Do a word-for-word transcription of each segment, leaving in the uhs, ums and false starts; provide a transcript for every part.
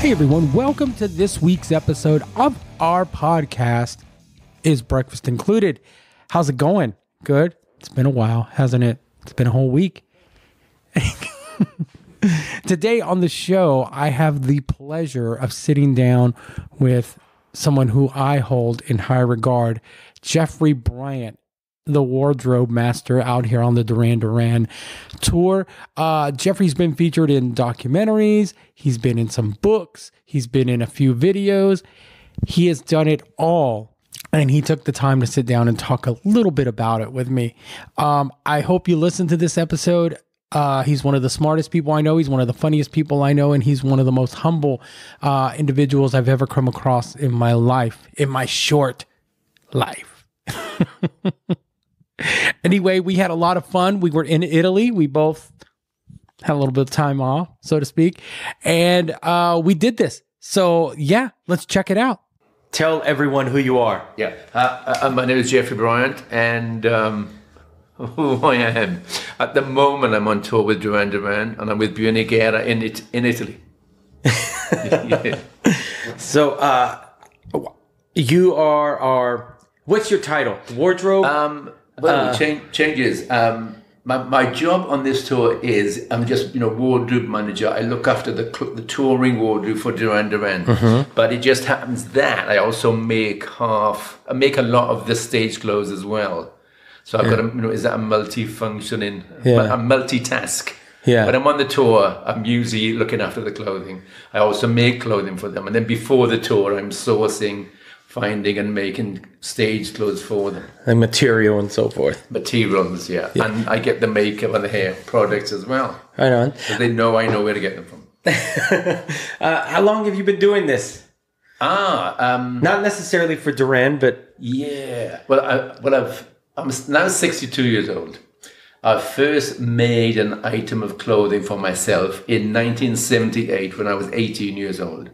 Hey everyone, welcome to this week's episode of our podcast, Is Breakfast Included? How's it going? Good? It's been a while, hasn't it? It's been a whole week. Today on the show, I have the pleasure of sitting down with someone who I hold in high regard, Jeffrey Bryant, the wardrobe master out here on the Duran Duran tour. Uh, Jeffrey's been featured in documentaries. He's been in some books. He's been in a few videos. He has done it all. And he took the time to sit down and talk a little bit about it with me. Um, I hope you listen to this episode. Uh, he's one of the smartest people I know. He's one of the funniest people I know. And he's one of the most humble uh, individuals I've ever come across in my life, in my short life. Anyway, we had a lot of fun. We were in Italy. We both had a little bit of time off, so to speak. And uh, we did this. So, yeah, let's check it out. Tell everyone who you are. Yeah, uh, uh, my name is Jeffrey Bryant, and um, who I am. At the moment, I'm on tour with Duran Duran, and I'm with Mick Jagger in it in Italy. Yeah. So, uh, you are our. What's your title? Wardrobe. Um, well, uh, change, changes. Um, my my job on this tour is I'm just you know wardrobe manager. I look after the the touring wardrobe for Duran Duran. Mm-hmm. But it just happens that I also make half. I make a lot of the stage clothes as well. So I've yeah. got a, you know, is that a multi-functioning, yeah. a multitask. Yeah. When I'm on the tour, I'm usually looking after the clothing. I also make clothing for them. And then before the tour, I'm sourcing, finding and making stage clothes for them. And material and so forth. Materials, yeah. yeah. And I get the makeup and the hair products as well. Right on. So they know I know where to get them from. uh, how long have you been doing this? Ah. Um, Not necessarily for Duran, but... Yeah. Well, I, well I've... I'm now sixty-two years old. I first made an item of clothing for myself in nineteen seventy-eight when I was eighteen years old.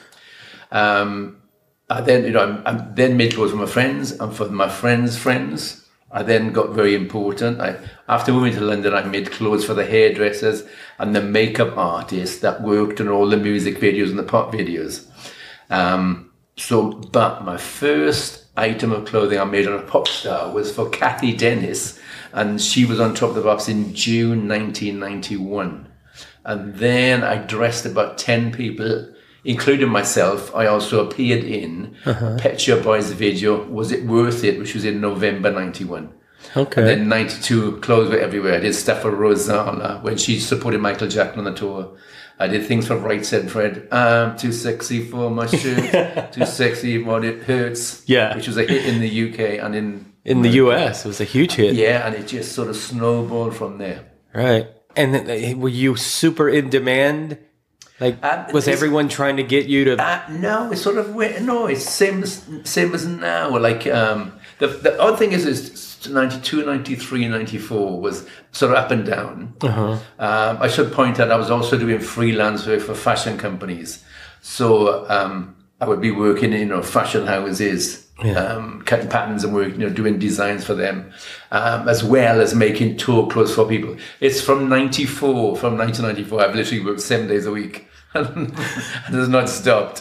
Um, I then, you know, I, I then made clothes for my friends and for my friends' friends. I then got very important. I, after moving to London, I made clothes for the hairdressers and the makeup artists that worked on all the music videos and the pop videos. Um, so, but my first item of clothing I made on a pop star was for Kathy Dennis, and she was on Top of the Pops in June nineteen ninety-one. And then I dressed about ten people, including myself. I also appeared in uh-huh. Pet Shop Boys video, Was It Worth It, which was in November ninety-one. Okay. And then ninety-two, clothes were everywhere. I did stuff for Rosanna when she supported Michael Jackson on the tour. I did things for Right Said Fred. I'm too sexy for my shirt. Too sexy when it hurts. Yeah. Which was a hit in the U K and in... In the U S. It was a huge hit. Yeah, and it just sort of snowballed from there. Right. And then, were you super in demand? Like, uh, was everyone trying to get you to... Uh, no, it's sort of... No, it's same as, same as now. Like, um, the, the odd thing is, is ninety-two, ninety-three, ninety-four was sort of up and down. Uh-huh. Um, I should point out I was also doing freelance work for fashion companies. So um, I would be working in you know, fashion houses, yeah. um, cutting patterns and work, you know, doing designs for them, um, as well as making tour clothes for people. It's from ninety-four, from nineteen ninety-four, I've literally worked seven days a week. And it has not stopped.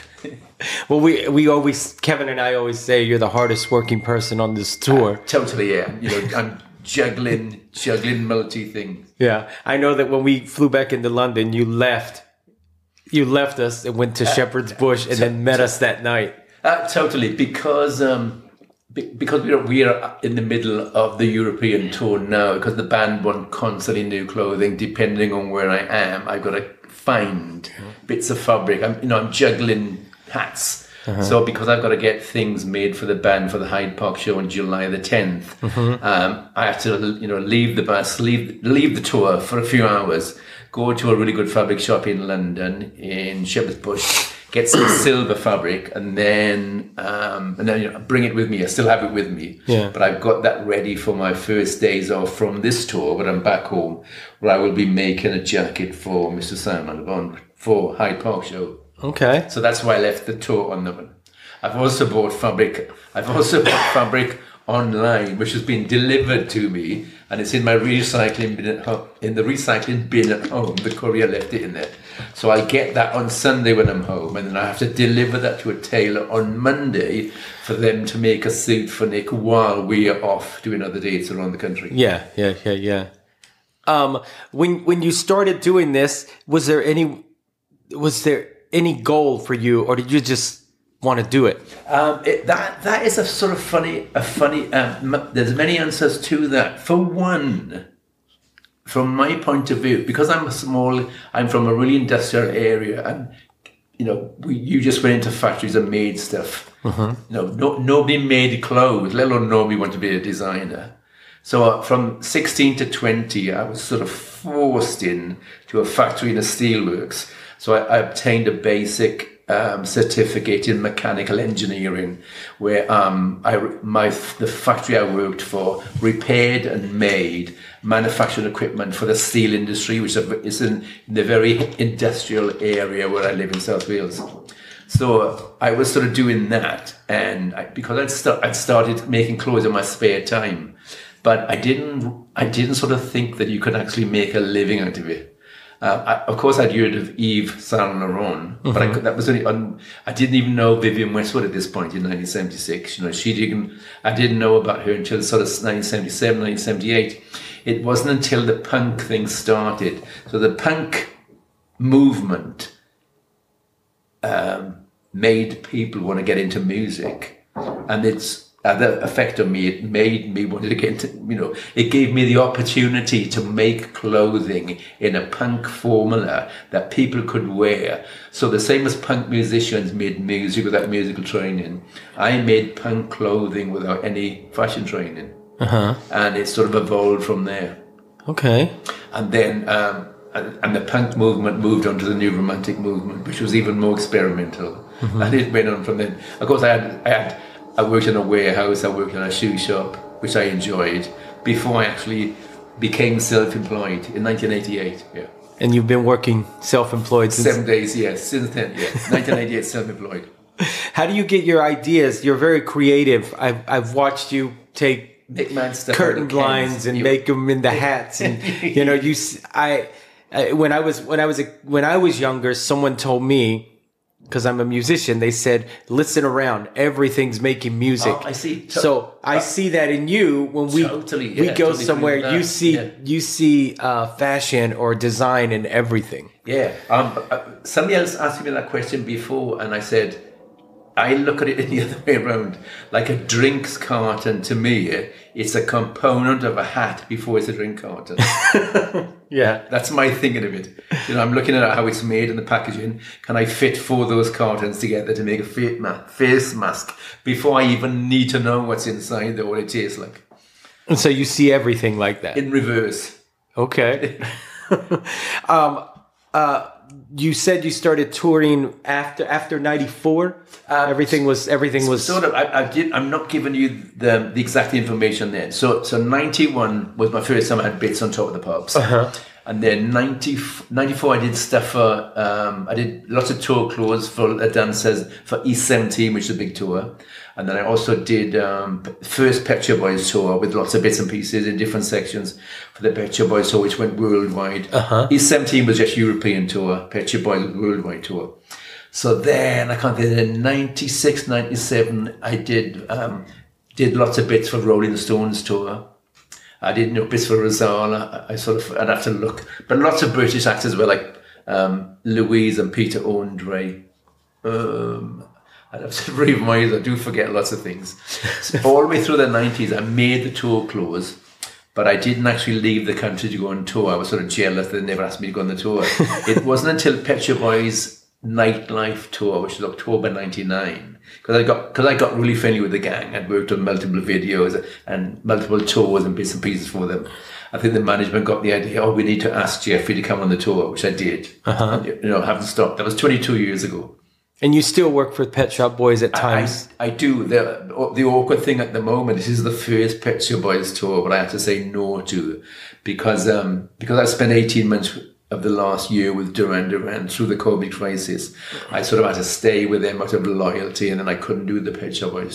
Well, we we always, Kevin and I always say you're the hardest working person on this tour. Uh, totally, yeah. You know, I'm juggling, juggling multi things. Yeah, I know that when we flew back into London, you left, you left us and went to uh, Shepherd's Bush and to, then met to, us that night. Uh, totally, because um, be, because we are we are in the middle of the European tour now. Because the band want constantly new clothing, depending on where I am. I've got to find bits of fabric. I'm you know I'm juggling hats. Uh-huh. So because I've got to get things made for the band for the Hyde Park show on July the tenth, mm-hmm. um, I have to you know leave the bus, leave leave the tour for a few hours, go to a really good fabric shop in London in Shepherd's Bush, get some silver fabric, and then um, and then you know, bring it with me. I still have it with me, yeah. But I've got that ready for my first days off from this tour. When I'm back home, where I will be making a jacket for Mister Simon Bond for Hyde Park show. Okay. So that's why I left the tour on the one. I've also bought fabric. I've also bought fabric online, which has been delivered to me, and it's in my recycling bin at home, in the recycling bin at home. The courier left it in there. So I get that on Sunday when I'm home, and then I have to deliver that to a tailor on Monday for them to make a suit for Nick while we are off doing other dates around the country. Yeah, yeah, yeah, yeah. Um, when when you started doing this, was there any was there any goal for you, or did you just want to do it? Um, it that that is a sort of funny, a funny. Um, there's many answers to that. For one, from my point of view, because I'm a small, I'm from a really industrial area, and you know, we, you just went into factories and made stuff. Uh-huh. You know, no, nobody made clothes, let alone nobody wanted to be a designer. So uh, from sixteen to twenty, I was sort of forced in to a factory in a steelworks. So I, I obtained a basic um, certificate in mechanical engineering, where um, I my the factory I worked for repaired and made manufactured equipment for the steel industry, which is in, in the very industrial area where I live in South Wales. So I was sort of doing that, and I, because I'd, start, I'd started making clothes in my spare time, but I didn't I didn't sort of think that you could actually make a living out of it. Uh, I, of course, I'd heard of Yves Saint Laurent, mm-hmm. but I could, that was only on, I didn't even know Vivienne Westwood at this point in nineteen seventy-six. You know, she didn't. I didn't know about her until sort of nineteen seventy-seven, nineteen seventy-eight. It wasn't until the punk thing started. So the punk movement um, made people want to get into music, and it's. Uh, the effect on me, it made me want to get into, you know, it gave me the opportunity to make clothing in a punk formula that people could wear. So the same as punk musicians made music without musical training, I made punk clothing without any fashion training. Uh-huh. And it sort of evolved from there. Okay. And then, um, and, and the punk movement moved on to the new romantic movement, which was even more experimental. Mm-hmm. And it went on from then. Of course, I had, I had, I worked in a warehouse, I worked in a shoe shop, which I enjoyed, before I actually became self-employed in nineteen eighty-eight, yeah. And you've been working self-employed since... Seven days, yes, since then, yeah. nineteen eighty-eight, self-employed. How do you get your ideas? You're very creative. I've, I've watched you take curtain blinds and you... make them into hats. And, you know, you, I, I, when I was, when I was, a, when I was younger, someone told me, because I'm a musician, they said, listen around, everything's making music. Oh, I see. To- so I uh, see that in you when we totally, yeah, we go totally somewhere, you see yeah. you see uh, fashion or design in everything. Yeah. Um, uh, somebody else asked me that question before, and I said, I look at it in the other way around. Like a drinks carton, to me, it's a component of a hat before it's a drink carton. Yeah. That's my thinking of it. You know, I'm looking at how it's made and the packaging. Can I fit four of those cartons together to make a face mask before I even need to know what's inside or what it tastes like? And so you see everything like that? In reverse. Okay. um, uh, you said you started touring after after ninety-four. Um, everything was everything was sort of. I, I did. I'm not giving you the the exact information then. So so ninety-one was my first time I had bits on top of the pubs, uh-huh. and then ninety, ninety-four I did stuff for. Um, I did lots of tour clothes for the dancers for East seventeen, which is a big tour, and then I also did um, first Pet Shop Boys tour with lots of bits and pieces in different sections for the Pet Shop Boys tour, which went worldwide. Uh-huh. East seventeen was just European tour. Pet Shop Boys was worldwide tour. So then I can't think in ninety-six, ninety-seven I did um, did lots of bits for Rolling Stones tour. I did you know, bits for Rozalla. I, I sort of I'd have to look, but lots of British actors were like um, Louise and Peter Andre. Um, I'd have to remind I do forget lots of things. So all the way through the nineties, I made the tour clothes, but I didn't actually leave the country to go on tour. I was sort of jealous that they never asked me to go on the tour. It wasn't until Pet Shop Boys Nightlife tour, which was October ninety-nine, because I got because I got really friendly with the gang. I'd worked on multiple videos and multiple tours and bits and pieces for them. I think the management got the idea, oh, we need to ask Jeffrey to come on the tour, which I did. Uh-huh. And, you know, haven't stopped. That was twenty-two years ago. And you still work for Pet Shop Boys at times? I, I do. The, the awkward thing at the moment, this is the first Pet Shop Boys tour, but I have to say no to, because um because I spent eighteen months of the last year with Duran Duran through the COVID crisis. I sort of had to stay with them out of loyalty, and then I couldn't do the Pet Shop Boys tour.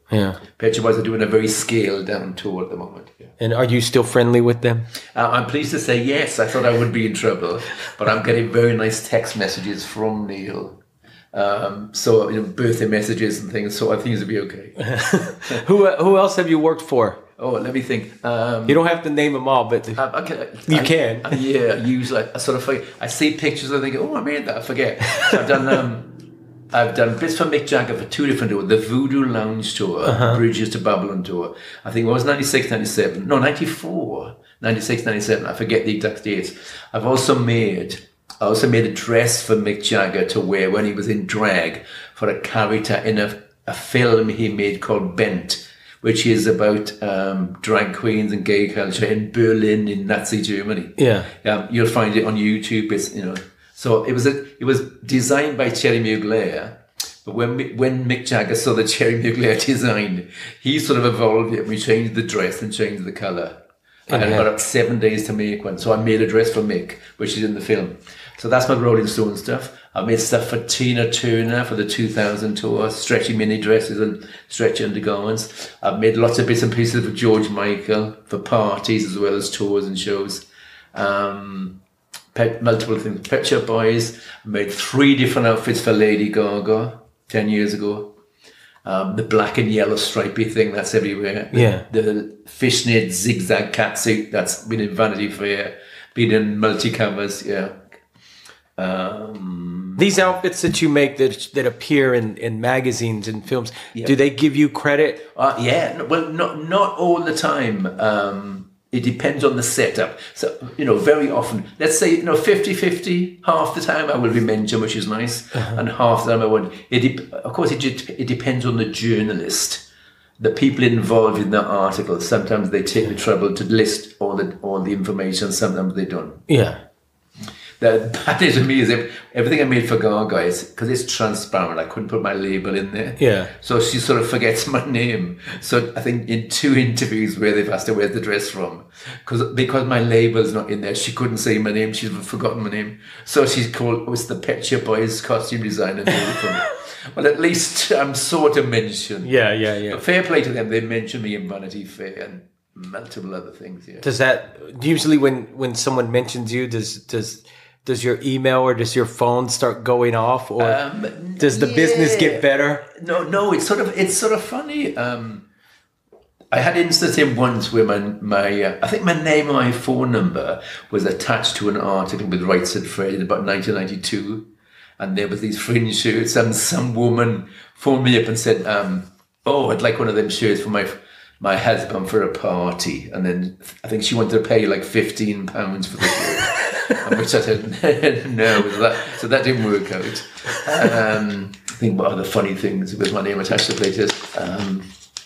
Yeah. Pet Shop Boys are doing a very scaled down tour at the moment. Yeah. And are you still friendly with them? Uh, I'm pleased to say yes. I thought I would be in trouble, but I'm getting very nice text messages from Neil. Um, so, you know, birthday messages and things, so I think it'll be okay. who uh, who else have you worked for? Oh, let me think. Um, you don't have to name them all, but I, I can, you I, can. I, yeah, usually I sort of forget. I see pictures and I think, oh, I made that. I forget. So I've done um, I've done bits for Mick Jagger for two different tours. The Voodoo Lounge tour, uh-huh. Bridges to Babylon tour. I think it was ninety-six, ninety-seven. No, ninety-four. ninety-six, ninety-seven. I forget the exact dates. I've also made... I also made a dress for Mick Jagger to wear when he was in drag for a character in a, a film he made called Bent, which is about um, drag queens and gay culture in Berlin in Nazi Germany. Yeah, um, you'll find it on YouTube. It's, you know, so it was a, it was designed by Thierry Mugler. But when when Mick Jagger saw the Thierry Mugler design, he sort of evolved it. We changed the dress and changed the colour. And I got up seven days to make one. So I made a dress for Mick, which is in the film. So that's my Rolling Stone stuff. I made stuff for Tina Turner for the two thousand tour, stretchy mini dresses and stretchy undergarments. I've made lots of bits and pieces for George Michael, for parties as well as tours and shows. Um, pet, multiple things. Pet Shop Boys. I made three different outfits for Lady Gaga ten years ago. Um, the black and yellow stripy thing, that's everywhere. Yeah. The, the fishnet zigzag catsuit, that's been in Vanity Fair, been in multi-covers, yeah. Um, These outfits that you make that that appear in, in magazines and films, yeah. Do they give you credit? Uh, yeah, well, not not all the time. Um, it depends on the setup. So, you know, very often, let's say, you know, fifty-fifty, half the time I will be mentioned, which is nice, uh-huh. and half the time I won't. It de- of course, it, it depends on the journalist. The people involved in the article, sometimes they take the trouble to list all the all the information, sometimes they don't. Yeah. The bad thing to me is if everything I made for Gaga is because it's transparent. I couldn't put my label in there. Yeah. So she sort of forgets my name. So I think in two interviews where they've asked her where's the dress from, because because my label's not in there, she couldn't say my name. She's forgotten my name. So she's called, oh, it's the Pet Shop Boys costume designer. Well, at least I'm sort of mentioned. Yeah, yeah, yeah. But fair play to them. They mentioned me in Vanity Fair and multiple other things. Yeah. Does that usually when when someone mentions you, does does Does your email or does your phone start going off, or um, does the yeah. business get better? No, no. It's sort of it's sort of funny. Um, I had an instance in once where my my uh, I think my name and my phone number was attached to an article with Right Said Fred in about nineteen ninety-two, and there was these fringe shirts, and some woman phoned me up and said, um, "Oh, I'd like one of them shirts for my." my husband for a party," and then I think she wanted to pay like fifteen pounds for the shirt, which I said no, so that, so that didn't work out. Um, I think what other funny things with my name attached to places, um,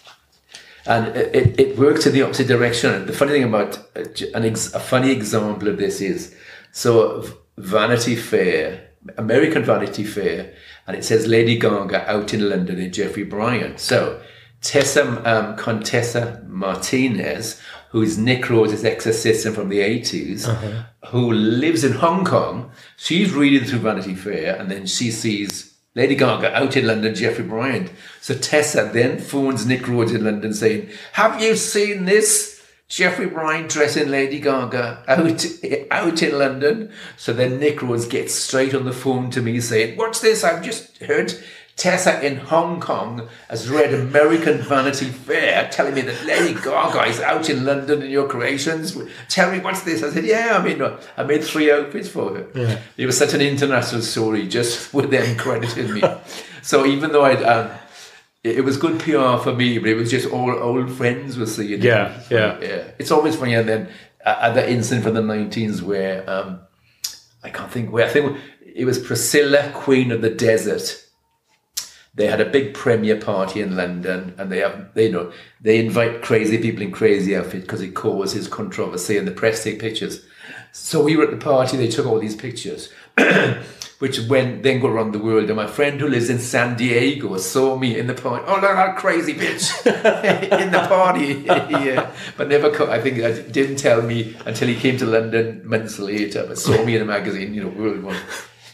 and it, it, it works in the opposite direction. The funny thing about an ex, a funny example of this is, so Vanity Fair, American Vanity Fair, and it says Lady Gaga out in London in Jeffrey Bryant. So Tessa um, Contessa Martinez, who is Nick Rose's ex-assistant from the eighties, uh-huh. who lives in Hong Kong, she's reading through Vanity Fair, and then she sees Lady Gaga out in London, Jeffrey Bryant. So Tessa then phones Nick Rose in London saying, "Have you seen this? Jeffrey Bryant dressing Lady Gaga out, out in London." So then Nick Rose gets straight on the phone to me saying, "What's this? I've just heard Tessa in Hong Kong has read American Vanity Fair telling me that Lady Gaga is out in London in your creations. Tell me, what's this?" I said, "Yeah, I mean, I made three outfits for her." Yeah. It was such an international story just with them crediting me. So even though I'd, um, it, it was good P R for me, but it was just all old friends were seeing it. Yeah, yeah. yeah. It's always funny. And then uh, other incident from the nineteens where, um, I can't think where, I think it was Priscilla, Queen of the Desert. They had a big premiere party in London, and they have, they you know, they invite crazy people in crazy outfits because it causes controversy, and the press take pictures. So we were at the party. They took all these pictures, which went then go around the world. And my friend who lives in San Diego saw me in the party. "Oh, look at that crazy bitch in the party!" Yeah, but never. Co- I think I didn't tell me until he came to London months later. But saw me in a magazine, you know, World One.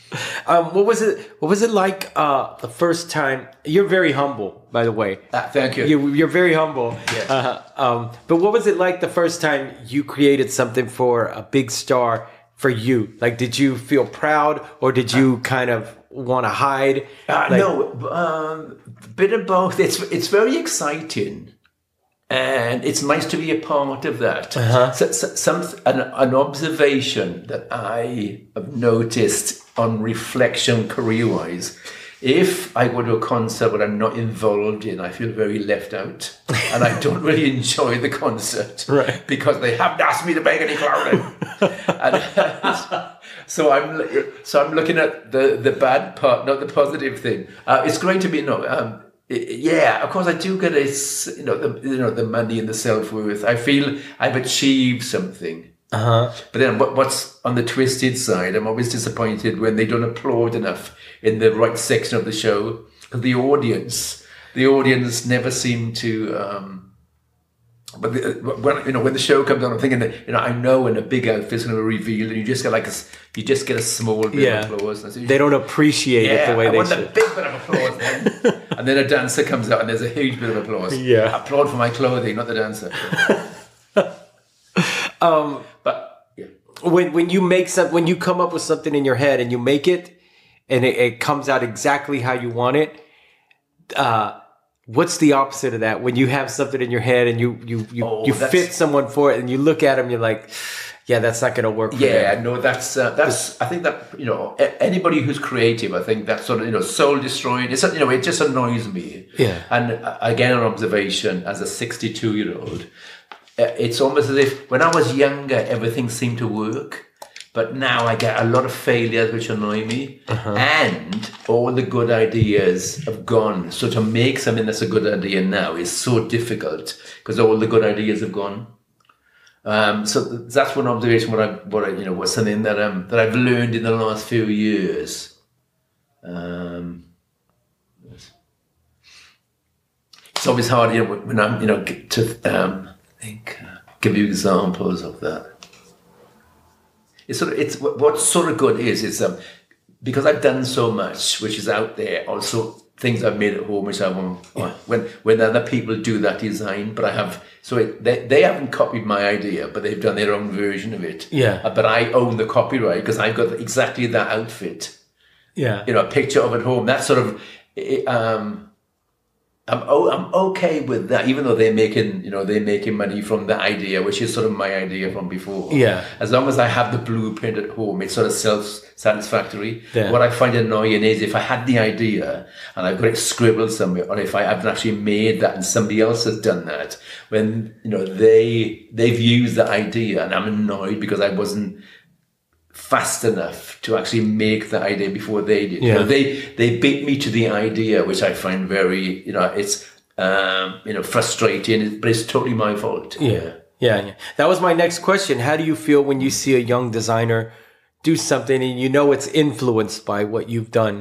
Um, what was it? What was it like uh, the first time? You're very humble, by the way. Uh, thank you. you. You're very humble. Yes. Uh, um, but what was it like the first time you created something for a big star for you? Like, did you feel proud, or did you kind of want to hide? Uh, like, no, um, bit of both. It's it's very exciting. And it's nice to be a part of that. Uh-huh. So, so, some an, an observation that I have noticed on reflection career-wise, if I go to a concert that I'm not involved in, I feel very left out, and I don't really enjoy the concert, right? Because they haven't asked me to make any clothing. and, uh, so I'm so I'm looking at the the bad part, not the positive thing. Uh, it's great to be no. Um, Yeah, of course I do get it's you know the you know the money and the self worth. I feel I've achieved something. Uh huh. But then what, what's on the twisted side? I'm always disappointed when they don't applaud enough in the right section of the show. The audience, the audience never seem to. Um, but the, when you know when the show comes on, I'm thinking that you know I know when a big outfit's going to reveal, and you just get like a you just get a small bit yeah. of applause. And so they don't appreciate yeah, it the way I they want should. a big bit of applause then. And then a dancer comes out and there's a huge bit of applause. Yeah. Applaud for my clothing, not the dancer. um, but yeah. When when you make some, when you come up with something in your head and you make it, and it, it comes out exactly how you want it, uh, what's the opposite of that? When you have something in your head and you you you, Oh, you that's- fit someone for it, and you look at them, you're like, yeah, that's not going to work for Yeah, them. no, that's uh, that's. I think that you know a- anybody who's creative, I think that's sort of you know soul destroying. It's you know it just annoys me. Yeah. And uh, again, an observation as a sixty-two year old, uh, it's almost as if when I was younger, everything seemed to work, but now I get a lot of failures which annoy me, uh-huh. and all the good ideas have gone. So to make something that's a good idea now is so difficult because all the good ideas have gone. Um, so that's one observation. What I, what I, you know, was something that um that I've learned in the last few years. Um, it's always hard, you know, when I'm, you know, to um, think, uh, give you examples of that. It's sort of, it's what's sort of good is is um because I've done so much, which is out there. Also, things I've made at home, which I want yeah. when when other people do that design, but I have so it, they they haven't copied my idea, but they've done their own version of it. Yeah. Uh, but I own the copyright because I've got exactly that outfit. Yeah. You know, a picture of at home. That's sort of um. I'm oh, I'm okay with that, even though they're making, you know, they're making money from the idea, which is sort of my idea from before. Yeah. As long as I have the blueprint at home, it's sort of self-satisfactory. Yeah. What I find annoying is if I had the idea and I've got it scribbled somewhere, or if I haven't actually made that and somebody else has done that, when you know they they've used the idea and I'm annoyed because I wasn't fast enough to actually make the idea before they did. Yeah. You know, they they beat me to the idea, which I find very, you know, it's um, you know, frustrating, but it's totally my fault. Yeah. yeah, yeah. That was my next question. How do you feel when you see a young designer do something and you know it's influenced by what you've done?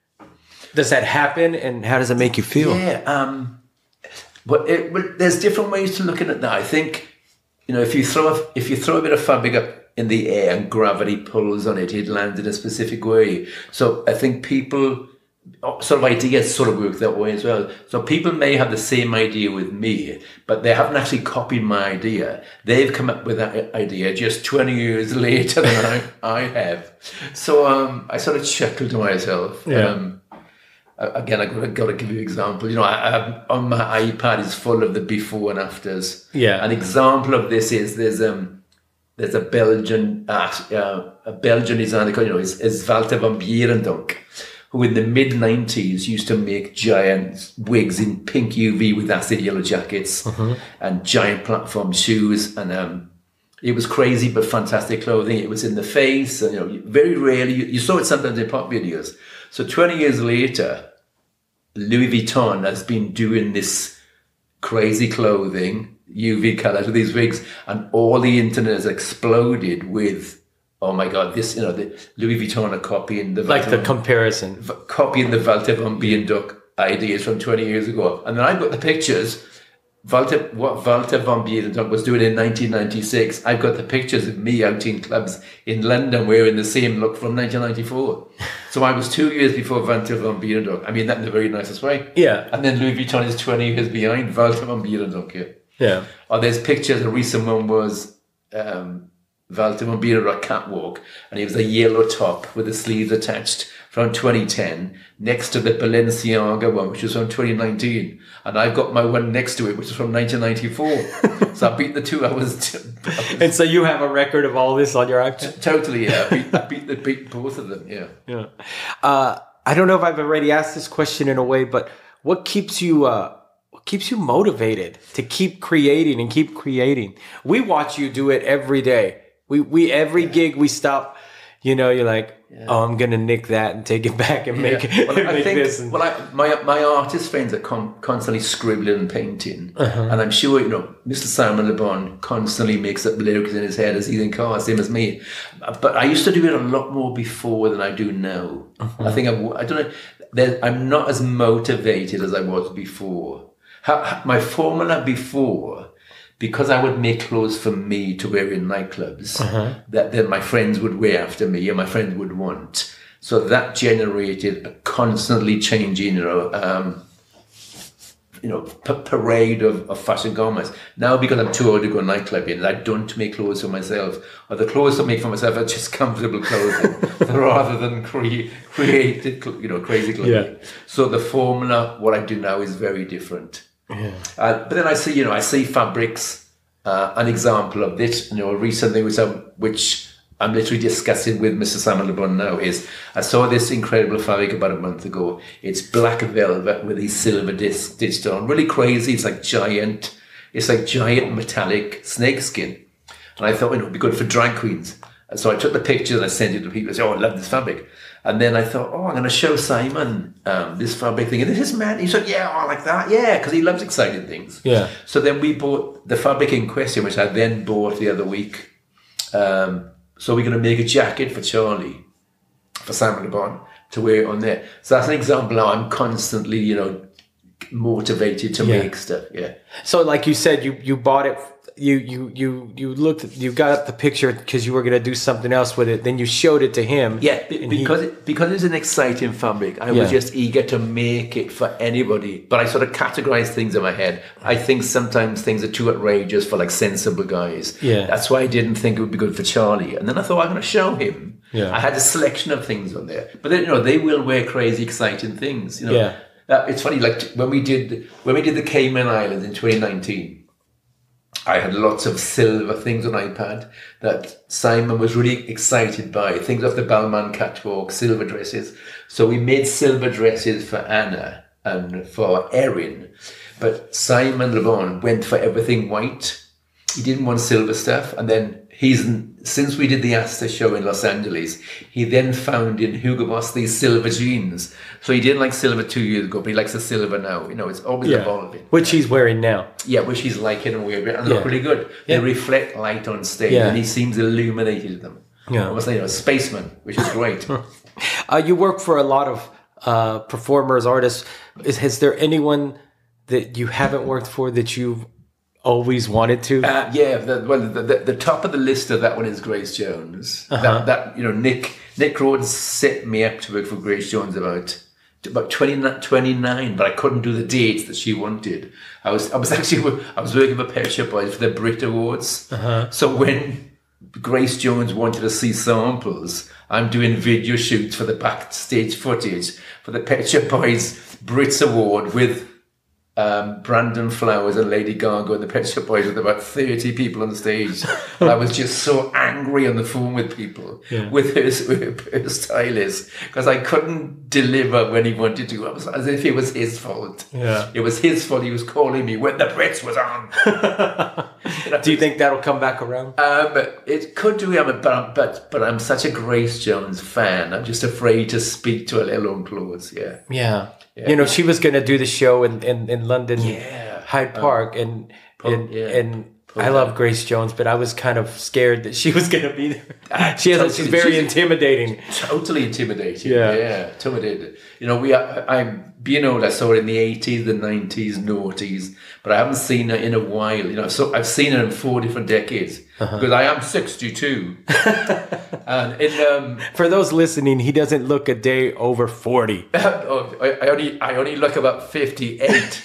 Does that happen, and how does it make you feel? Yeah, um, but it, well, there's different ways to look at it now. I think, you know, if you throw a, if you throw a bit of fabric up in the air and gravity pulls on it, it lands in a specific way. So I think people, sort of ideas sort of work that way as well. So people may have the same idea with me, but they haven't actually copied my idea. They've come up with that idea just twenty years later than I, I have. So um, I sort of chuckle to myself. Yeah. Um, Again, I've got to, got to give you an example. You know, I, I, on my iPad is full of the before and afters. Yeah. An example of this is there's um there's a Belgian uh, uh, a Belgian designer, you know, is, is Walter van Beirendonck, who in the mid nineties used to make giant wigs in pink U V with acid yellow jackets uh-huh. and giant platform shoes, and um, it was crazy but fantastic clothing. It was in the face, and you know, very rarely you, you saw it sometimes in pop videos. So twenty years later, Louis Vuitton has been doing this crazy clothing, U V color to these wigs, and all the internet has exploded with, oh my God, this, you know, the Louis Vuitton are copying the like Walter the comparison, copying the Walter van Beirendonck ideas from twenty years ago, and then I've got the pictures, Walter, what Walter von Biedendonck was doing in nineteen ninety-six, I've got the pictures of me out in clubs in London wearing the same look from nineteen ninety-four. So I was two years before Walter von Biedendonck. I mean that in the very nicest way. Yeah. And then Louis Vuitton is twenty years behind Walter von Biedendonck. Yeah. Yeah. Oh, there's pictures. A recent one was um, Walter von Biedendonck catwalk, and he was a yellow top with the sleeves attached from twenty ten, next to the Balenciaga one, which was from twenty nineteen. And I've got my one next to it, which is from nineteen ninety-four. So I beat the two. I was, I was and so you have a record of all this on your iPad? Totally, yeah. I beat, I beat, the, beat both of them, yeah. Yeah. Uh, I don't know if I've already asked this question in a way, but what keeps you uh, what keeps you motivated to keep creating and keep creating? We watch you do it every day. We we every yeah. gig we stop. You know, you're like, yeah. oh, I'm gonna nick that and take it back and make, yeah. well, and I make think, this. And... Well, I, my my artist friends are con- constantly scribbling and painting, uh-huh. and I'm sure you know Mister Simon Le Bon constantly makes up lyrics in his head as he's in cars, same as me. But I used to do it a lot more before than I do now. Uh-huh. I think I'm, I don't know. There, I'm not as motivated as I was before. How, my formula before. Because I would make clothes for me to wear in nightclubs uh-huh. that then my friends would wear after me and my friends would want. So that generated a constantly changing, you know, um, you know, p- parade of, of fashion garments. Now, because I'm too old to go nightclubbing, I don't make clothes for myself. Or the clothes I make for myself are just comfortable clothing rather than cre- created, you know, crazy clothing. Yeah. So the formula, what I do now is very different. Yeah. Uh, but then I see, you know, I see fabrics. Uh, an example of this, you know, a recent thing which I'm, which I'm literally discussing with Mister Simon Le Bon now is I saw this incredible fabric about a month ago. It's black velvet with these silver discs stitched on. Really crazy. It's like giant. It's like giant metallic snakeskin. And I thought, you know, it'd be good for drag queens. And so I took the pictures and I sent it to people. I said, oh, I love this fabric. And then I thought, oh, I'm going to show Simon um, this fabric thing. And this man, he said, yeah, I like that. Yeah, because he loves exciting things. Yeah. So then we bought the fabric in question, which I then bought the other week. Um, so we're going to make a jacket for Charlie, for Simon Le Bon, to wear on there. So that's an example how I'm constantly, you know, motivated to yeah. make stuff. Yeah. So like you said, you, you bought it. You you you you looked. You got up the picture because you were going to do something else with it. Then you showed it to him. Yeah, b- because he, it, because it's an exciting fabric. I yeah. was just eager to make it for anybody. But I sort of categorize things in my head. I think sometimes things are too outrageous for like sensible guys. Yeah, that's why I didn't think it would be good for Charlie. And then I thought I'm going to show him. Yeah, I had a selection of things on there. But then you know they will wear crazy, exciting things. You know, yeah. That, it's funny. Like when we did when we did the Cayman Islands in twenty nineteen. I had lots of silver things on iPad that Simon was really excited by. Things off the Balmain catwalk, silver dresses. So we made silver dresses for Anna and for Erin. But Simon Le Bon went for everything white. He didn't want silver stuff. And then he's, since we did the Astor show in Los Angeles, he then found in Hugo Boss these silver jeans. So he didn't like silver two years ago, but he likes the silver now. You know, it's always yeah. evolving. Which he's wearing now. Yeah, which he's liking and wearing. And yeah. look really good. They yeah. reflect light on stage yeah. and he seems illuminated in them. Yeah. Almost like you know, a spaceman, which is great. uh, you work for a lot of uh, performers, artists. Is, has there anyone that you haven't worked for that you've always wanted to? Uh, yeah, the, well, the, the, the top of the list of that one is Grace Jones. Uh-huh. That, that you know, Nick Nick Rhodes set me up to work for Grace Jones about about twenty, twenty-nine, but I couldn't do the dates that she wanted. I was I was actually I was working for Pet Shop Boys for the Brit Awards. Uh-huh. So when Grace Jones wanted to see samples, I'm doing video shoots for the backstage footage for the Pet Shop Boys Brits Award with Um, Brandon Flowers and Lady Gaga and the Pet Shop Boys with about thirty people on stage. And I was just so angry on the phone with people, yeah. with, his, with her stylist, because I couldn't deliver when he wanted to. It was as if it was his fault. Yeah. It was his fault. He was calling me when the Brits was on. You know, do you think that'll come back around? Um, it could do, but, but, but I'm such a Grace Jones fan. I'm just afraid to speak to her, let alone clothes. Yeah. Yeah. Yeah. You know, she was going to do the show in, in, in London, yeah. Hyde Park, um, and and, yeah. and I love Grace Jones, but I was kind of scared that she was going to be there. She has, totally, she's very she's intimidating. Totally intimidating. Yeah, yeah, intimidating. You know, we. I, I'm being old. I saw her in the eighties, the nineties, noughties, but I haven't seen her in a while. You know, so I've seen her in four different decades uh-huh. because I am sixty-two. And in, um, for those listening, he doesn't look a day over forty. oh, I, I only, I only look about fifty-eight.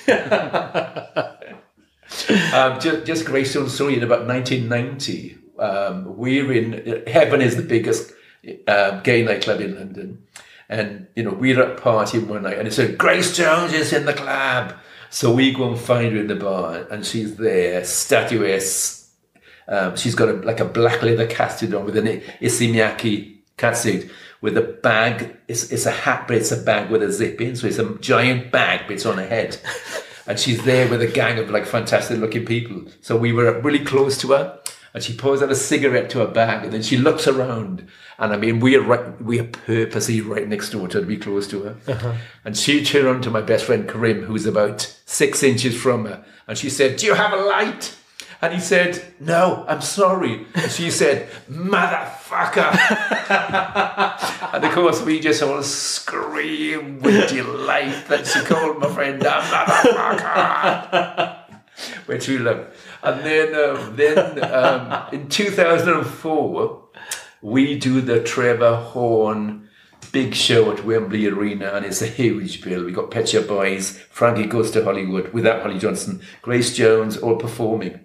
um, just, just Grace Jones' story in about nineteen ninety. Um, we're in Heaven is the biggest uh, gay nightclub in London, and you know we're at a party one night, and it said Grace Jones is in the club. So we go and find her in the bar, and she's there, statuesque. Um, she's got a, like a black leather casket on with an Issey Miyake catsuit with a bag. It's, it's a hat, but it's a bag with a zip in, so it's a giant bag, but it's on her head. And she's there with a gang of like fantastic looking people. So we were really close to her, and she pours out a cigarette to her bag, and then she looks around. And I mean, we are right, we are purposely right next door to her to be close to her. Uh-huh. And she turned on to my best friend Karim, who's about six inches from her, and she said, "Do you have a light?" And he said, "No, I'm sorry." And she said, "Motherfucker." And of course, we just all scream with delight that she called my friend a motherfucker, which we love. And then, um, then um, in two thousand four, we do the Trevor Horn big show at Wembley Arena, and it's a huge bill. We got Pet Shop Boys, Frankie Goes to Hollywood, without Holly Johnson, Grace Jones, all performing.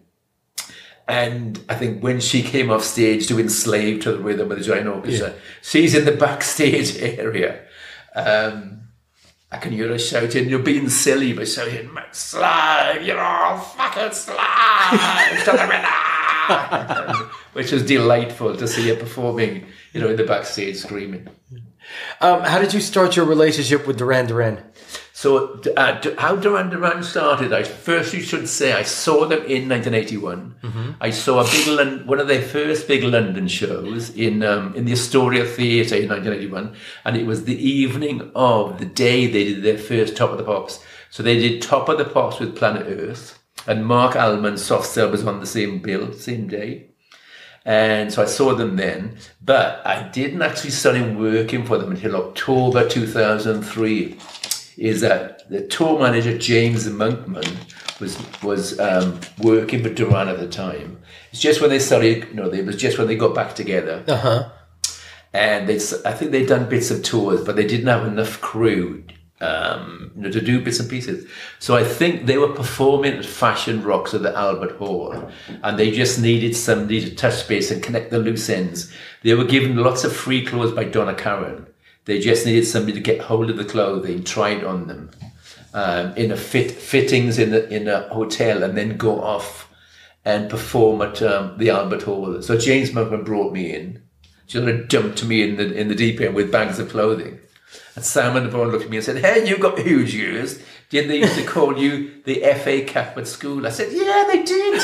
And I think when she came off stage doing Slave to the Rhythm of the Giant Orchestra, yeah. she's in the backstage area. Um, I can hear her shouting, "You're being silly," but shouting, "Slave, you're all fucking slave to the rhythm," which was delightful to see her performing, you know, in the backstage screaming. Um, how did you start your relationship with Duran Duran? So, uh, how Duran Duran started, I first you should say I saw them in nineteen eighty-one. Mm-hmm. I saw a big Lon- one of their first big London shows in um, in the Astoria Theatre in nineteen eighty-one, and it was the evening of the day they did their first Top of the Pops. So they did Top of the Pops with Planet Earth, and Mark Almond's Soft Cell was on the same bill, same day. And so I saw them then, but I didn't actually start working for them until October two thousand three. Is that the tour manager James Monkman was was um, working for Duran at the time. It's just when they started, you know, it was just when they got back together. Uh huh. And they, I think they'd done bits of tours, but they didn't have enough crew, um, you know, to do bits and pieces. So I think they were performing at Fashion Rocks at the Albert Hall, and they just needed somebody to touch base and connect the loose ends. They were given lots of free clothes by Donna Karan. They just needed somebody to get hold of the clothing, try it on them, um, in a fit fittings in the in a hotel, and then go off and perform at um, the Albert Hall. So James Monkman brought me in. She sort of dumped me in the in the deep end with bags of clothing. And Sam and the boy looked at me and said, "Hey, you've got huge ears. Didn't they used to call you the F A Cap at school?" I said, "Yeah, they did."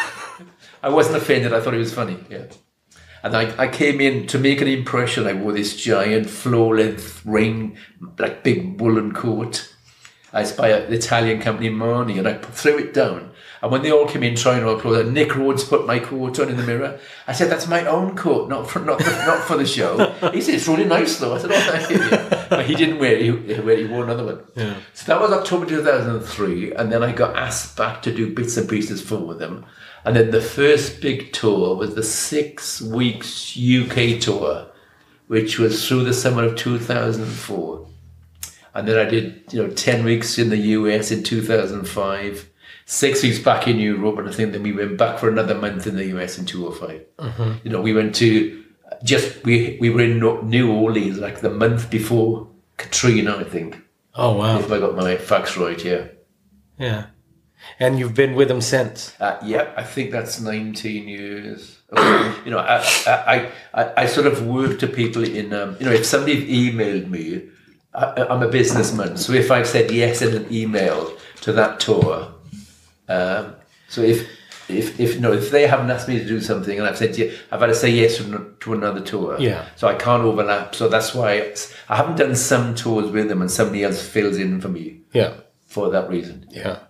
I wasn't offended. I thought it was funny. Yeah. And I, I came in to make an impression. I wore this giant floor-length ring, like big woolen coat. I was by an Italian company, Marni, and I threw it down. And when they all came in trying on clothes, and Nick Rhodes put my coat on in the mirror. I said, "That's my own coat, not for not, not for the show." He said, "It's really nice though." I said, "Oh, thank you." Yeah. But he didn't wear it. He, he wore another one. Yeah. So that was October two thousand three, and then I got asked back to do bits and pieces for them. And then the first big tour was the six weeks U K tour, which was through the summer of two thousand four. And then I did, you know, ten weeks in the U S in two thousand five, six weeks back in Europe, and I think then we went back for another month in the U S in two thousand five. Uh-huh. You know, we went to just, we we were in New Orleans like the month before Katrina, I think. Oh, wow. If I got my facts right, yeah. Yeah. And you've been with them since? Uh, yeah, I think that's nineteen years. You know, I, I I I sort of work to people in, um, you know, if somebody emailed me, I, I'm a businessman, so if I've said yes in an email to that tour, um, so if if if you know if they haven't asked me to do something and I've said yeah, I've had to say yes to, to another tour. Yeah. So I can't overlap. So that's why I haven't done some tours with them and somebody else fills in for me. Yeah. For that reason. Yeah.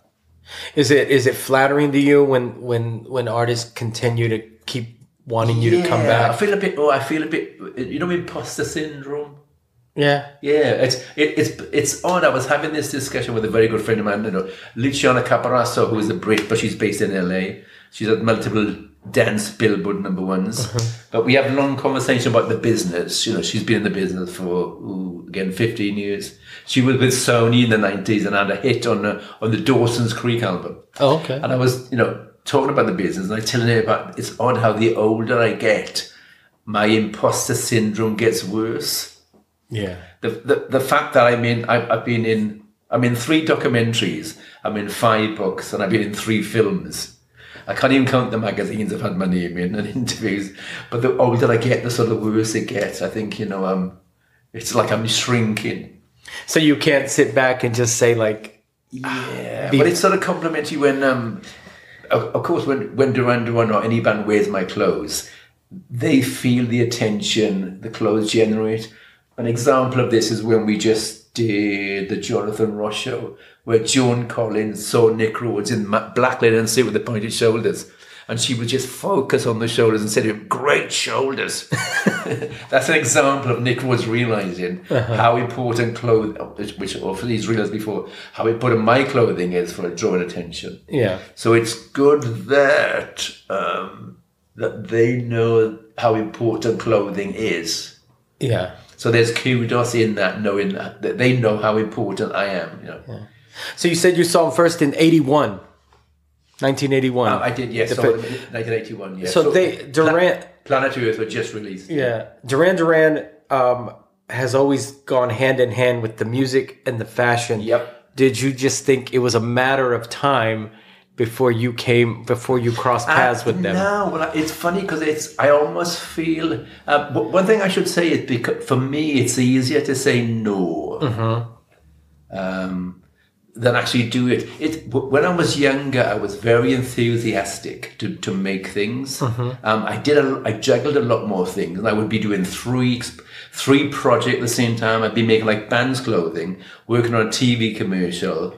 Is it is it flattering to you when when when artists continue to keep wanting you yeah, to come back? I feel a bit. Oh, I feel a bit. You know, imposter syndrome. Yeah, yeah. It's it, it's it's odd. I was having this discussion with a very good friend of mine, you know, Luciana Caparasso, who is a Brit, but she's based in L A. She's had multiple dance Billboard number ones. Uh-huh. But we have a long conversation about the business. You know, she's been in the business for ooh, again fifteen years. She was with Sony in the nineties and had a hit on the, on the Dawson's Creek album. Oh, okay. And I was, you know, talking about the business and I telling her about, it's odd how the older I get, my imposter syndrome gets worse. Yeah. The the, the fact that I'm in, I've, I've been in, I'm in three documentaries, I'm in five books, and I've been in three films. I can't even count the magazines I've had my name in and interviews. But the older I get, the sort of worse it gets. I think, you know, um, it's like I'm shrinking. So you can't sit back and just say like, yeah, be- but it's sort of complimentary when, um, of, of course, when when Duran Duran or any band wears my clothes, they feel the attention the clothes generate. An example of this is when we just did the Jonathan Ross show, where Joan Collins saw Nick Rhodes in black linen suit with the pointed shoulders. And she would just focus on the shoulders and say to him, great shoulders. That's an example of Nick Rhodes realising uh-huh. how important clothing, which often he's realised before, how important my clothing is for drawing attention. Yeah. So it's good that um, that they know how important clothing is. Yeah. So there's kudos in that, knowing that, that they know how important I am. You know. Yeah. So you said you saw him first in eighty-one. nineteen eighty-one. Oh, I did, yes. So nineteen eighty-one, yes. So, so they Duran Planet Earth were just released. Yeah, Duran Duran um, has always gone hand in hand with the music and the fashion. Yep. Did you just think it was a matter of time before you came, before you crossed paths uh, with them? No, well, it's funny because it's. I almost feel. Uh, one thing I should say is because for me, it's easier to say no. Mm-hmm. Um. Than actually do it. It when I was younger, I was very enthusiastic to, to make things. Mm-hmm. Um, I did a, I juggled a lot more things, and I would be doing three three projects at the same time. I'd be making like bands clothing, working on a T V commercial.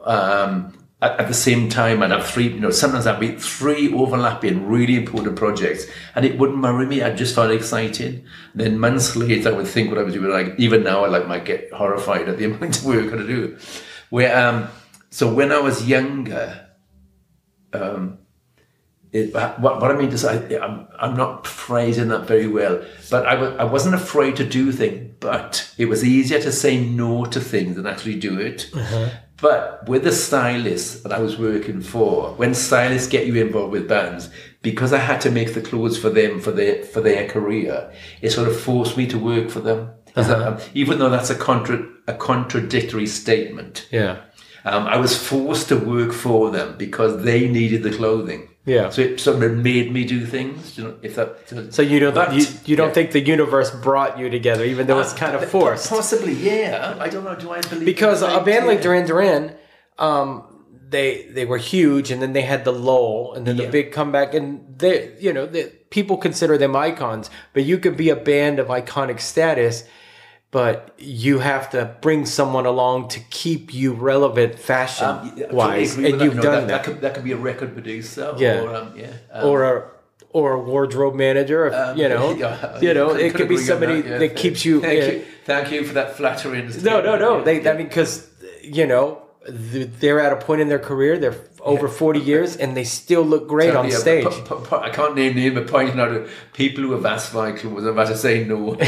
Um, at, at the same time, I'd have three. You know, sometimes I'd be three overlapping, really important projects, and it wouldn't worry me. I just found it exciting. And then months later, I would think what I was doing. Like even now, I like might get horrified at the amount of work I do. Where um, so when I was younger, um, it, what, what I mean to say, I'm I'm not phrasing that very well, but I was I wasn't afraid to do things, but it was easier to say no to things than actually do it. Uh-huh. But with the stylists that I was working for, when stylists get you involved with bands, because I had to make the clothes for them for their for their career, it sort of forced me to work for them. Uh-huh. That, um, even though that's a contra- a contradictory statement, yeah, um, I was forced to work for them because they needed the clothing. Yeah, so it sort of made me do things. You know, if that. So, so you don't but, you, you don't yeah. think the universe brought you together, even though uh, it's kind of forced? Possibly, yeah. I don't know. Do I believe because a band yeah. like Duran Duran, um, they they were huge, and then they had the lull, and then yeah. the big comeback, and they you know the, people consider them icons, but you could be a band of iconic status. But you have to bring someone along to keep you relevant fashion-wise, um, and you've that. done that, that. That could, that could be a record producer, yeah, or, um, yeah, um, or a or a wardrobe manager. If, um, you know, yeah, you know, could, it could, could be somebody that, yeah. that keeps you. Thank uh, you, thank you for that flattering. No, no, no. They, yeah. I mean, because you know, they're at a point in their career. They're over yeah. forty years, and they still look great Tell on me, stage. Uh, p- p- I can't name names, but pointing out to people who have asked for my clothes, I'm about to say no.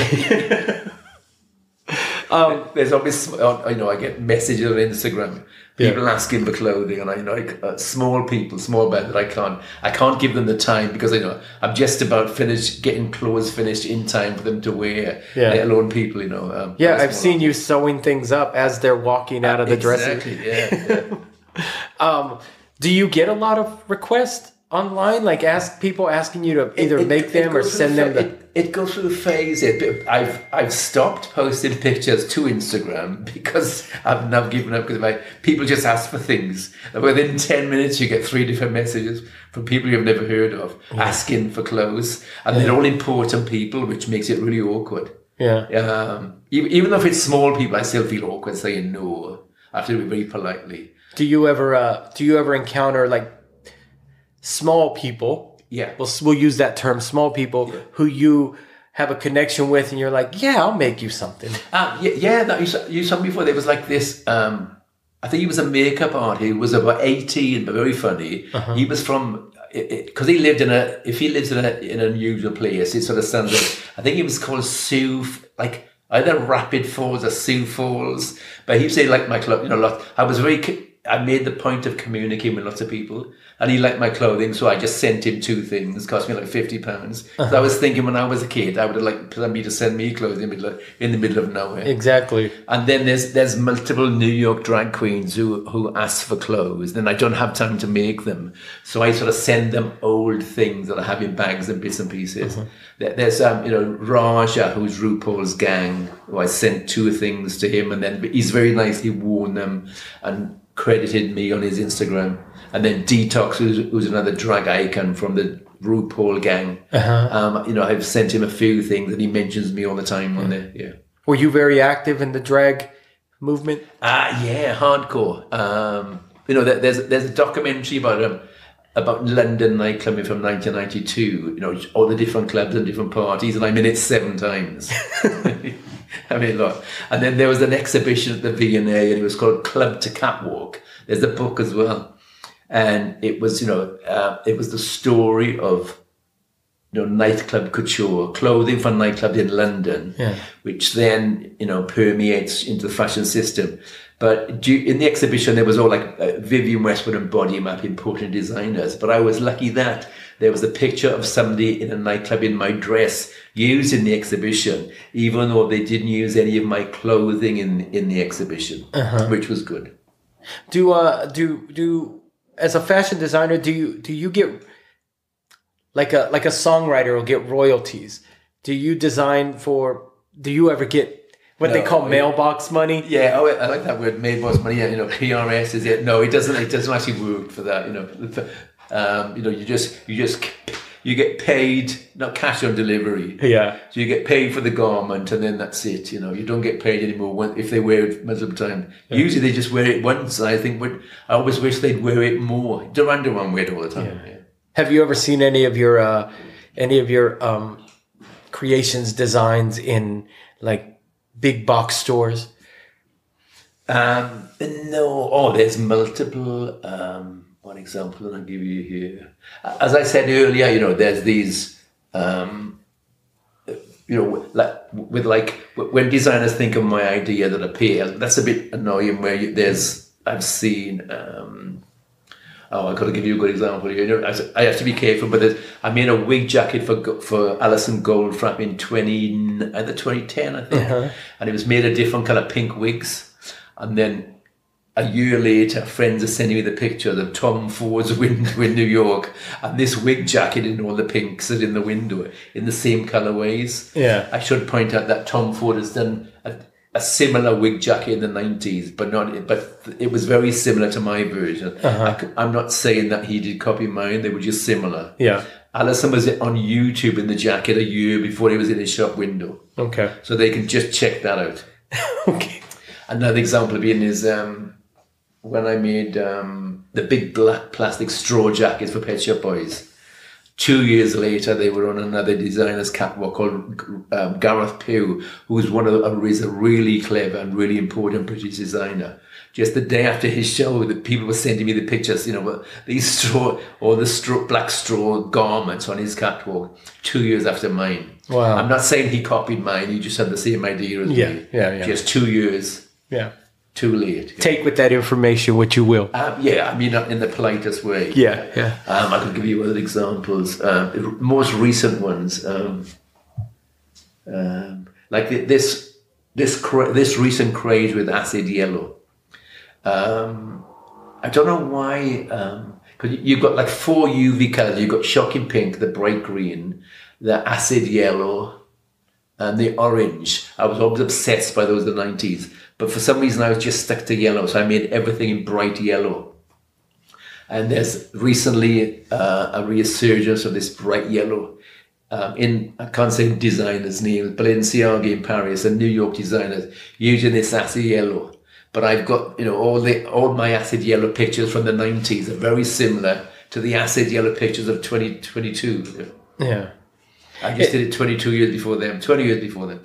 Um, There's always, you know, I get messages on Instagram, people yeah. asking for clothing, and I, you know, like, uh, small people, small bands that I can't, I can't give them the time because I know I'm just about finished getting clothes finished in time for them to wear. Yeah. Let alone people, you know. Um, yeah, I've seen you sewing things up as they're walking out of the exactly, dressing. Yeah. yeah. um, do you get a lot of requests online, like ask people asking you to either it, it, make them or send them? The... It, it goes through the phase. It, I've I've stopped posting pictures to Instagram because I've now given up because my people just ask for things. And within ten minutes, you get three different messages from people you've never heard of yeah. asking for clothes, and yeah. they're all important people, which makes it really awkward. Yeah. Um. Even, even though if it's small people, I still feel awkward saying no. I have to do it very politely. Do you ever uh, do you ever encounter like small people? Yeah, We'll we'll use that term, small people, yeah. who you have a connection with, and you're like, yeah, I'll make you something. Uh, yeah, yeah. That you saw, you saw before. There was like this. Um, I think he was a makeup artist. He was about eighteen, but very funny. Uh-huh. He was from because he lived in a. If he lives in a in an unusual place, it sort of sounds like. I think he was called Sioux, like either Rapid Falls or Sioux Falls. But he said like my club, you know, lot. I was very. I made the point of communicating with lots of people, and he liked my clothing, so I just sent him two things. It cost me like fifty pounds. Uh-huh. So I was thinking when I was a kid, I would have liked somebody to send me clothing in the middle of, in the middle of nowhere. Exactly. And then there's there's multiple New York drag queens who who ask for clothes, and I don't have time to make them, so I sort of send them old things that I have in bags and bits and pieces. Uh-huh. There's um you know Raja, who's RuPaul's gang, who I sent two things to him, and then he's very nice. He worn them and credited me on his Instagram. And then Detox, who's, who's another drag icon from the RuPaul gang. Uh-huh. Um, you know, I've sent him a few things, and he mentions me all the time mm. on there. Yeah. Were you very active in the drag movement? Ah, uh, yeah, hardcore. Um, you know, there's there's a documentary about um, about London nightclubbing from nineteen ninety-two. You know, all the different clubs and different parties, and I'm in it seven times. I mean, look. And then there was an exhibition at the V and A, and it was called Club to Catwalk. There's a book as well. And it was, you know, uh, it was the story of, you know, nightclub couture, clothing for nightclubs in London, yeah. which then, you know, permeates into the fashion system. But in the exhibition, there was all like uh, Vivienne Westwood and Body Map, important designers. But I was lucky that there was a picture of somebody in a nightclub in my dress used in the exhibition, even though they didn't use any of my clothing in in the exhibition, uh-huh. which was good. Do uh do do as a fashion designer, do you do you get like a like a songwriter will get royalties? Do you design for? Do you ever get what no, they call mailbox money? Yeah, oh, I like that word, mailbox money. Yeah, you know, P R S is it? No, it doesn't. It doesn't actually work for that. You know, um, you know, you just you just you get paid, not cash on delivery. Yeah. So you get paid for the garment, and then that's it. You know, you don't get paid anymore when, if they wear it multiple times. Yeah. Usually they just wear it once. I think, but I always wish they'd wear it more. Duranduran wear it all the time. Yeah. Yeah. Have you ever seen any of your uh, any of your um, creations, designs in like big box stores? Um, no. Oh, there's multiple. Um, one example that I'll give you here. As I said earlier, you know, there's these, um, you know, like with like when designers think of my idea that appears, that's a bit annoying. Where you, there's, I've seen. Um, oh, I got to give you a good example here. You know, I, I have to be careful, but I made a wig jacket for for Alison Goldfrapp in twenty either twenty ten, I think, uh-huh. and it was made of different color pink wigs, and then. A year later, friends are sending me the picture of Tom Ford's window in New York, and this wig jacket in all the pinks are in the window in the same colorways. Yeah, I should point out that Tom Ford has done a, a similar wig jacket in the nineties, but not. But it was very similar to my version. Uh-huh. I, I'm not saying that he did copy mine; they were just similar. Yeah, Alison was on YouTube in the jacket a year before he was in his shop window. Okay, so they can just check that out. Okay, another example being is. Um, When I made um, the big black plastic straw jackets for Pet Shop Boys, two years later they were on another designer's catwalk called um, Gareth Pugh, who was one of the, is a really clever and really important British designer. Just the day after his show, the people were sending me the pictures, you know, these straw or the straw, black straw garments on his catwalk. Two years after mine. Wow! I'm not saying he copied mine; he just had the same idea as yeah, me. Yeah, yeah. Just two years. Yeah. Too late. Take with that information what you will. Um, yeah, I mean, in the politest way. Yeah, yeah. Um, I could give you other examples. Um, most recent ones, um, um, like this, this, cra- this recent craze with acid yellow. Um, I don't know why. Because um, you've got like four U V colors. You've got shocking pink, the bright green, the acid yellow, and the orange. I was always obsessed by those in the nineties. But for some reason, I was just stuck to yellow, so I made everything in bright yellow. And there's recently uh, a resurgence of this bright yellow. Um, in, I can't say designers' names, Balenciaga in Paris and New York designers using this acid yellow. But I've got, you know, all the all my acid yellow pictures from the nineties are very similar to the acid yellow pictures of twenty twenty-two. Yeah. I just it, did it twenty-two years before them, twenty years before them.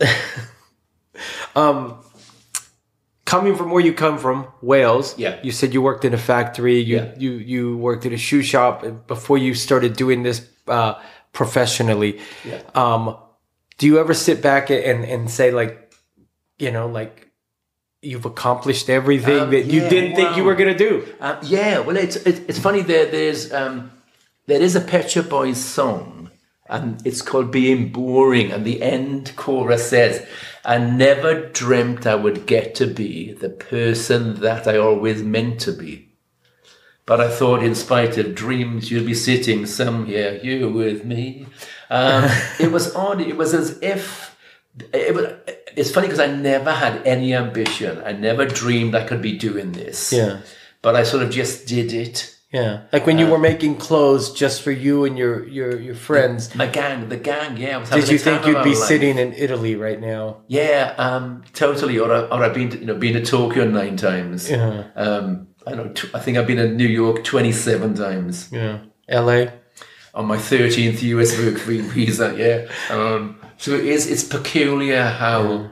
um, coming from where you come from, Wales, yeah. you said you worked in a factory, you, yeah. you, you worked at a shoe shop before you started doing this uh, professionally. Yeah. Um, do you ever sit back and, and say, like, you know, like, you've accomplished everything um, that you yeah, didn't wow. think you were going to do? Uh, yeah, well, it's it's, it's funny. There there's um, there is a Pet Shop Boys song, and it's called "Being Boring," and the end chorus says, "I never dreamt I would get to be the person that I always meant to be. But I thought, in spite of dreams, you'd be sitting somewhere here with me." Um, it was odd. It was as if it was. It's funny because I never had any ambition. I never dreamed I could be doing this. Yeah. But I sort of just did it. Yeah. Like when you uh, were making clothes just for you and your your, your friends. My gang, the gang, yeah. I was did you think you'd be life. sitting in Italy right now? Yeah, um, totally. Or, I, or I've been to, you know, been to Tokyo nine times. Yeah. Um, I know. I think I've been in New York twenty-seven times. Yeah. L A? On my thirteenth U S work visa, yeah. Um, so it is, it's peculiar how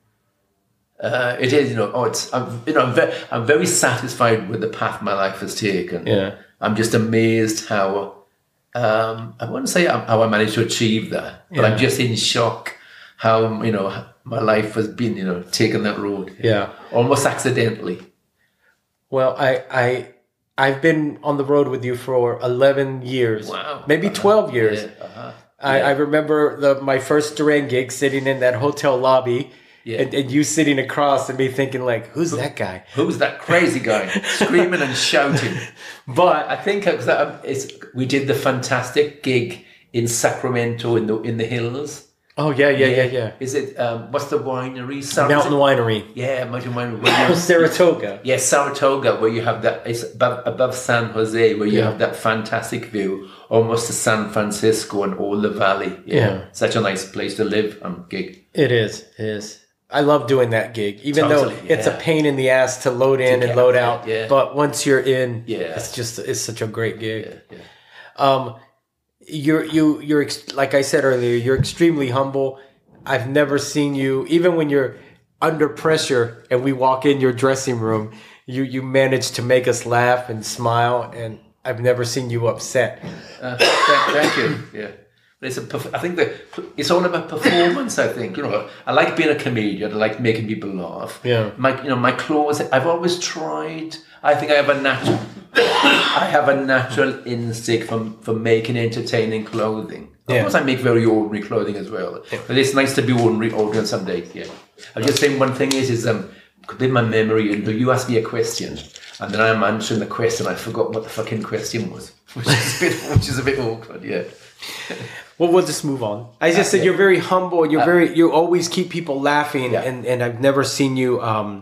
uh, it is, you know, oh, it's, I'm, you know, I'm very, I'm very satisfied with the path my life has taken. Yeah. I'm just amazed how, um, I wouldn't say how I managed to achieve that, but yeah. I'm just in shock how, you know, my life has been, you know, taken that road. Yeah. Almost accidentally. Well, I, I, I've been on the road with you for eleven years. Wow. Maybe twelve years. Yeah. Uh-huh. I, yeah. I remember the my first Duran gig sitting in that hotel lobby yeah. and, and you sitting across and me thinking like, who's Who, that guy? Who's that crazy guy? Screaming and shouting. But I think it was that, it's, we did the fantastic gig in Sacramento in the in the hills. Oh, yeah, yeah, yeah, yeah. yeah. Is it, um, what's the winery? Sar- Mountain Winery. Yeah, Mountain Winery. Saratoga. Yeah, Saratoga, where you have that, it's above, above San Jose, where you yeah. have that fantastic view, almost to San Francisco and all the valley. Yeah. yeah. Such a nice place to live and gig. It is, it is. I love doing that gig, even totally, though it's yeah. a pain in the ass to load in to and load out. Yeah. But once you're in, yeah. it's just, it's such a great gig. Yeah, yeah. Um, you're, you, you're, like I said earlier, you're extremely humble. I've never seen you, even when you're under pressure and we walk in your dressing room, you, you manage to make us laugh and smile, and I've never seen you upset. Uh, thank, thank you. Yeah, it's a, I think that it's all about performance. I think, you know, I like being a comedian. I like making people laugh. Yeah, my you know my clothes. I've always tried. I think I have a natural. I have a natural instinct for for making entertaining clothing. Of yeah. course, I make very ordinary clothing as well. Yeah. But it's nice to be ordinary, ordinary some days. Yeah. I'm just saying one thing is, is um, in my memory, and you asked me a question, and then I'm answering the question. I forgot what the fucking question was, which is a bit, which is a bit awkward. Yeah. Well, we'll just move on. I just uh, said yeah. you're very humble. You're uh, very. You always keep people laughing, yeah. and and I've never seen you. Um,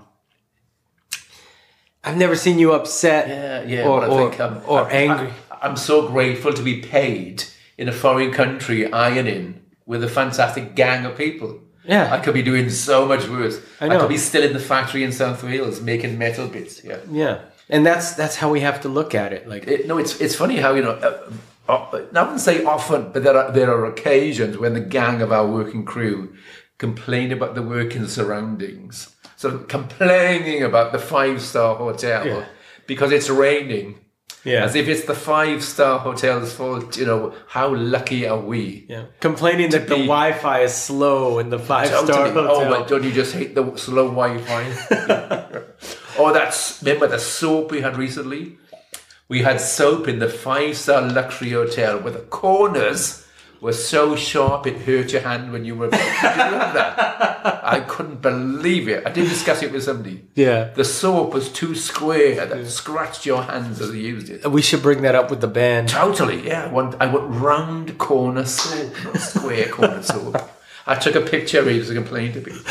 I've never seen you upset. Yeah, yeah. Or well, or, I think, um, or I, angry. I, I'm so grateful to be paid in a foreign country ironing with a fantastic gang of people. Yeah. I could be doing so much worse. I know. I could be still in the factory in South Wales making metal bits. Yeah. Yeah. And that's that's how we have to look at it. Like it, no, it's it's funny how, you know, uh, uh, I wouldn't say often, but there are there are occasions when the gang of our working crew complain about the working surroundings. So complaining about the five-star hotel yeah. because it's raining. Yeah. As if it's the five-star hotel's fault, you know, how lucky are we? Yeah. Complaining that the Wi-Fi is slow in the five-star hotel. Oh, but don't you just hate the slow Wi-Fi? Oh, that's, remember the soap we had recently? We had soap in the five-star luxury hotel where the corners were so sharp it hurt your hand when you were... Did you remember that? I couldn't believe it. I did discuss it with somebody. Yeah. The soap was too square that yeah. scratched your hands as you used it. We should bring that up with the band. Totally, yeah. I want, I want round corner soap, not square corner soap. I took a picture of it as a complaint to me.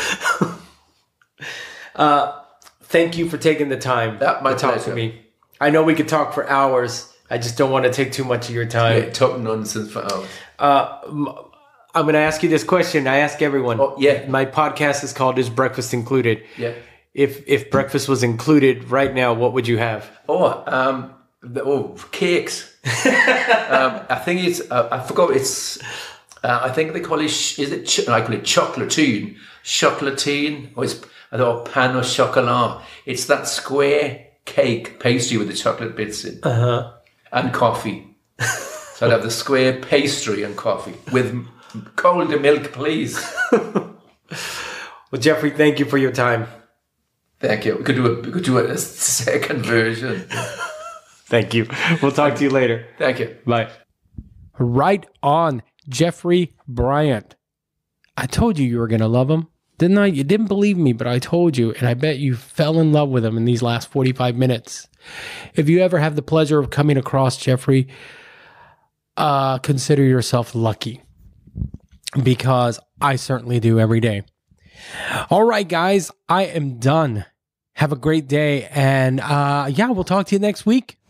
Uh, thank you for taking the time that my to talk pleasure. to me. I know we could talk for hours. I just don't want to take too much of your time. Yeah, talk nonsense for hours. Uh, I'm going to ask you this question. I ask everyone. Oh, yeah. My podcast is called Is Breakfast Included? Yeah. if if breakfast was included right now, what would you have? Oh, um, the, oh, cakes. um, I think it's. Uh, I forgot. It's. Uh, I think they call it. Is it? Ch- I call it chocolatine. Chocolatine, or it's or pan au chocolat. It's that square cake pastry with the chocolate bits in, uh-huh. and coffee. So I'd have the square pastry and coffee with cold milk, please. Well, Jeffrey, thank you for your time. Thank you. We could do a we could do a second version. Thank you. We'll talk to you later. Thank you. Bye. Right on, Jeffrey Bryant. I told you you were going to love him, didn't I? You didn't believe me, but I told you, and I bet you fell in love with him in these last forty-five minutes. If you ever have the pleasure of coming across Jeffrey, uh, consider yourself lucky, because I certainly do every day. All right, guys, I am done. Have a great day, and uh, yeah, we'll talk to you next week.